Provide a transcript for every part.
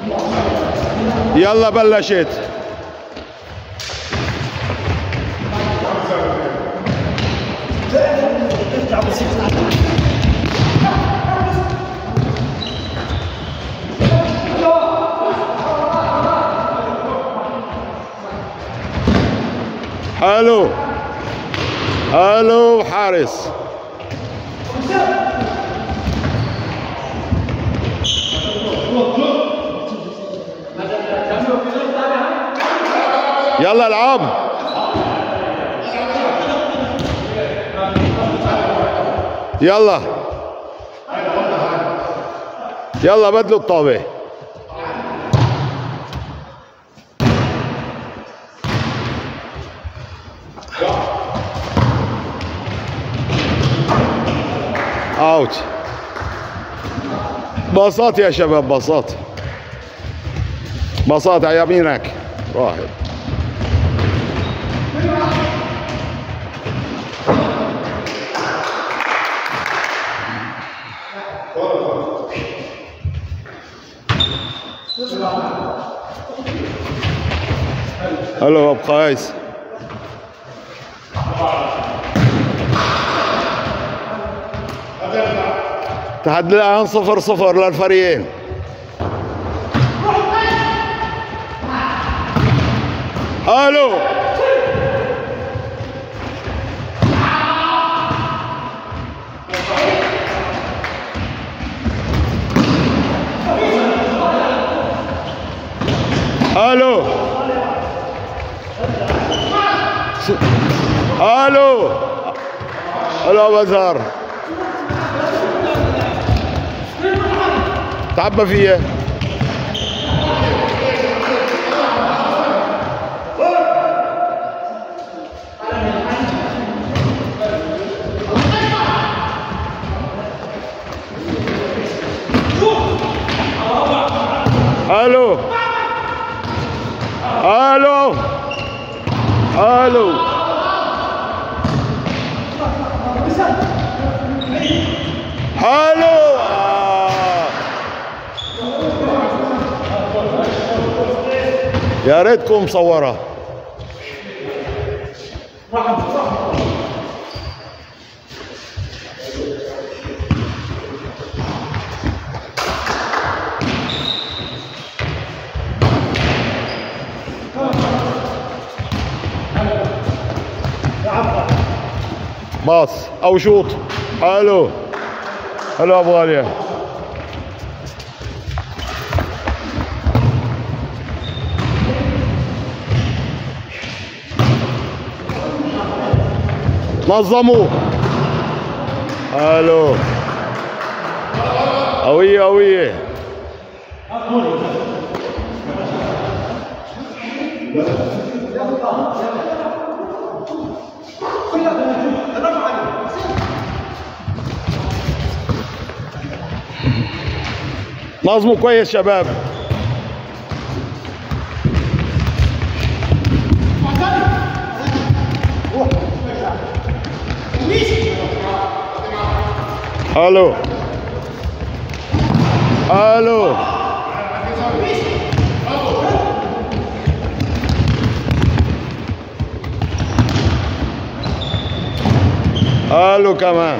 يلا بلشت. الو الو حارس. يلا العب. يلا يلا بدلوا الطابة. اوت. بساط يا شباب، بساط بساط على يمينك. واحد. هلو ابو قيس. تحدى الآن 0-0 للفريقين. الو الو الو الو بزار تعبى فيها. الو الو الو الو. يا ريتكم مصوره. باص او شوط. الو الو ابو غاليه. نظموا. الو قويه قويه. نظموا كويس شباب. الو الو الو كمان.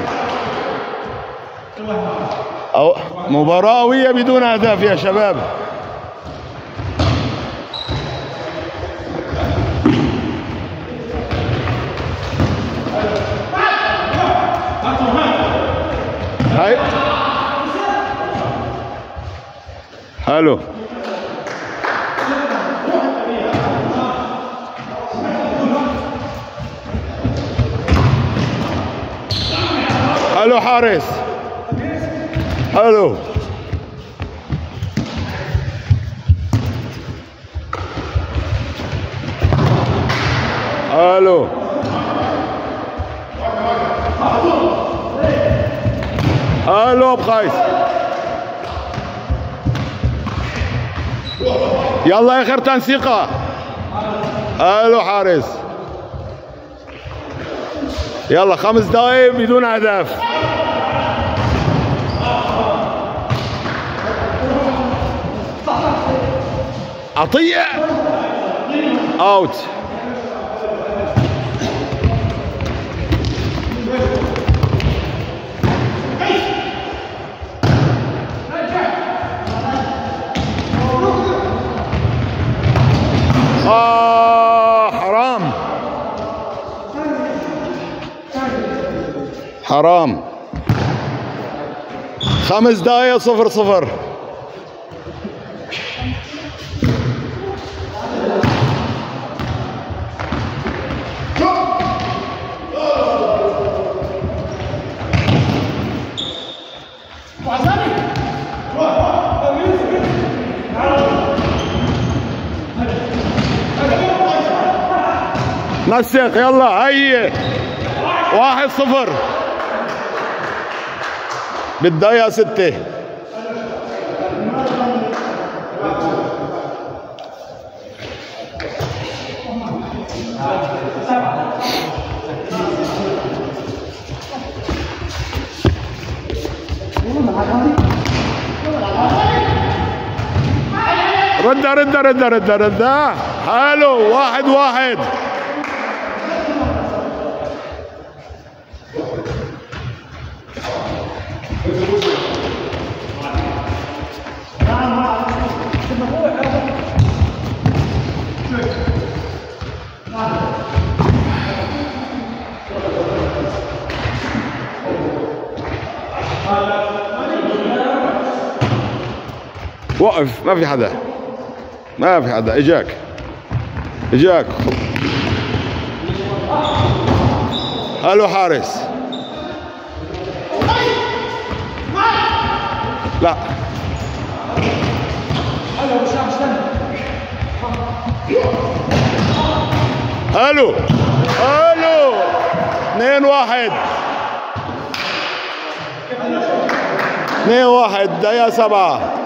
مباراة قوية بدون أهداف يا شباب. هاي الو الو حارس. الو الو الو ابو قيس. يلا اخر تنسيقه. الو حارس. يلا 5 دقايق بدون اهداف. عطية اوت. حرام حرام. 5 دقايق 0-0. نسق يلا هي 1-0 بالدقيقة 6. رد حلو. 1-1. وقف. ما في حدا. اجاك. هلو حارس. لا هلو 2-1 دقيقة 7.